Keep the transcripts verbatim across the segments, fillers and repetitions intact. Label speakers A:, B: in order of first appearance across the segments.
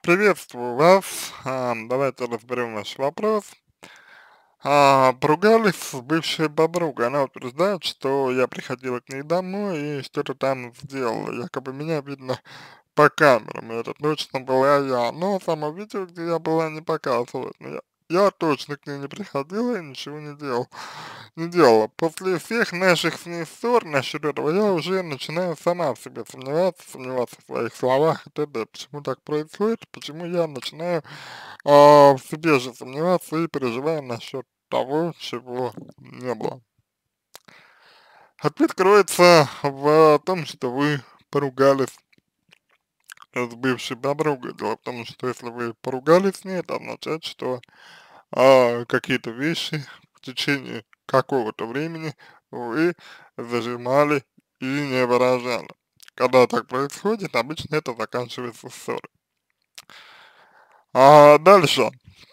A: Приветствую вас. А, давайте разберем ваш вопрос. А, поругались с бывшей подругой. Она утверждает, что я приходила к ней домой и что-то там сделала. Якобы меня видно по камерам, и это точно была я. Но само видео, где я была, не показывает. Но я, я точно к ней не приходила и ничего не делал, не делала. После всех наших с ней ссор насчет этого я уже начинаю сама в себе сомневаться, сомневаться в своих словах и т.д. Почему так происходит? Почему я начинаю а, в себе же сомневаться и переживаю насчет того, чего не было? Ответ кроется в том, что вы поругались с бывшей подругой. Дело в том, что если вы поругались с ней, это означает, что а, какие-то вещи в течение какого-то времени вы зажимали и не выражали. Когда так происходит, обычно это заканчивается ссорой. А дальше.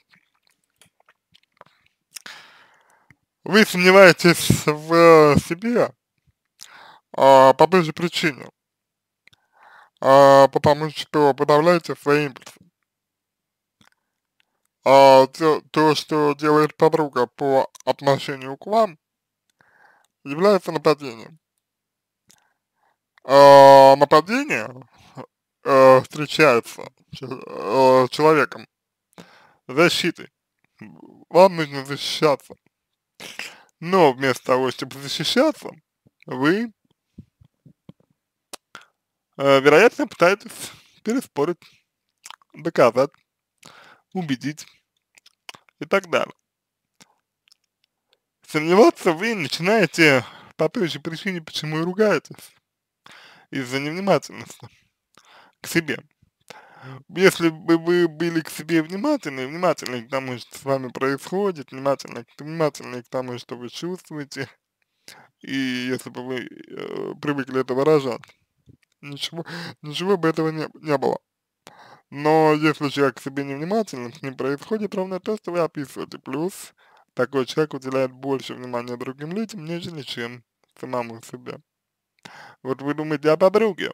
A: Вы сомневаетесь в себе а, по той же причине, а, потому что подавляете свои импульсы. А то, то, что делает подруга по отношению к вам, является нападением. А, нападение э, встречается че- э, человеком защитой. Вам нужно защищаться. Но вместо того, чтобы защищаться, вы, э, вероятно, пытаетесь переспорить, доказать, убедить и так далее. Сомневаться вы начинаете по той же причине, почему и ругаетесь, из-за невнимательности к себе. Если бы вы были к себе внимательны, внимательны к тому, что с вами происходит, внимательны, внимательны к тому, что вы чувствуете, и если бы вы э, привыкли это выражать, ничего, ничего бы этого не, не было. Но если человек к себе невнимателен, с ним происходит ровно то, что вы описываете. Плюс такой человек уделяет больше внимания другим людям, нежели чем самому себе. Вот вы думаете о подруге,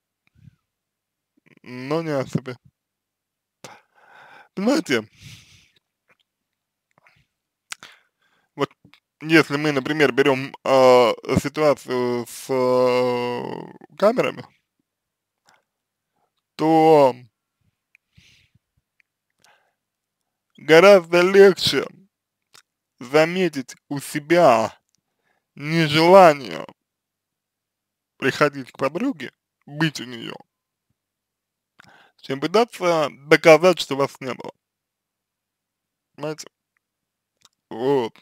A: но не о себе. Понимаете, вот если мы, например, берем э, ситуацию с э, камерами, то гораздо легче заметить у себя нежелание приходить к подруге, быть у нее, чем пытаться доказать, что вас не было. Понимаете? Вот.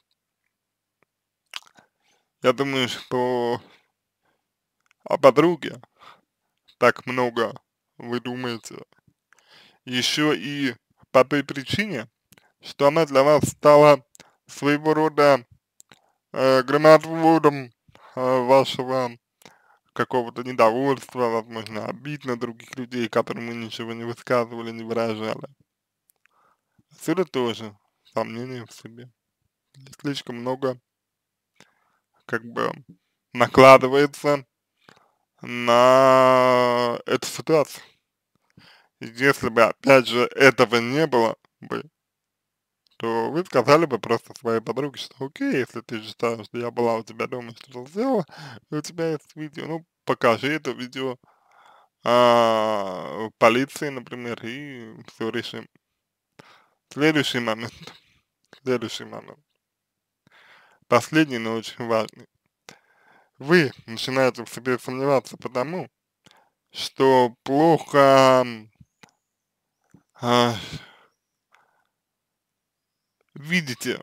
A: Я думаю, что о подруге так много вы думаете еще и по той причине, что она для вас стала своего рода э, громоотводом э, вашего какого-то недовольства, возможно, обид на других людей, которым вы ничего не высказывали, не выражали. Отсюда тоже сомнения в себе. Слишком много как бы накладывается на эту ситуацию. Если бы, опять же, этого не было бы, то вы сказали бы просто своей подруге, что окей, если ты считаешь, что я была у тебя дома, что-то сделала, и у тебя есть видео, ну, покажи это видео а, полиции, например, и все решим. Следующий момент, следующий момент, последний, но очень важный. Вы начинаете в себе сомневаться потому, что плохо а, видите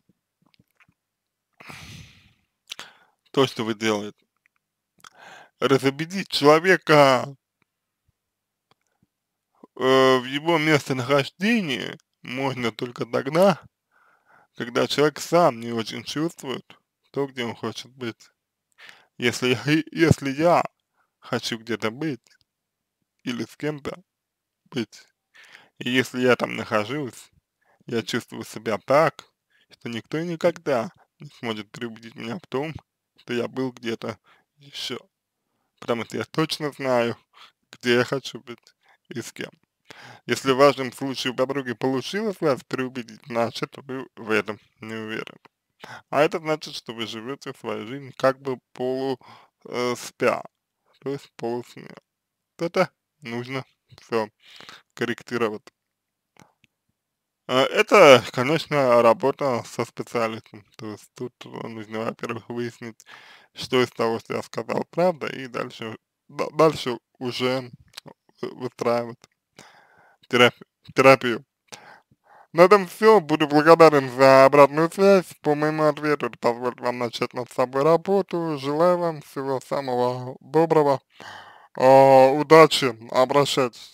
A: то, что вы делаете. Разубедить человека э, в его местонахождении можно только тогда, когда человек сам не очень чувствует то, где он хочет быть. Если, я- если я хочу где-то быть или с кем-то быть, и если я там нахожусь, я чувствую себя так, что никто и никогда не сможет переубедить меня в том, что я был где-то еще. Потому что я точно знаю, где я хочу быть и с кем. Если в вашем случае у подруги получилось вас переубедить, значит вы в этом не уверены. А это значит, что вы живете свою жизнь как бы полу э, спя, то есть полусне. Вот это нужно все корректировать. А, Это, конечно, работа со специалистом. То есть тут э, нужно, во-первых, выяснить, что из того, что я сказал, правда, и дальше, да- дальше уже э, выстраивать терапи- терапию. На этом все. Буду благодарен за обратную связь по моему ответу. Это позволит вам начать над собой работу. Желаю вам всего самого доброго. А, удачи. Обращайтесь.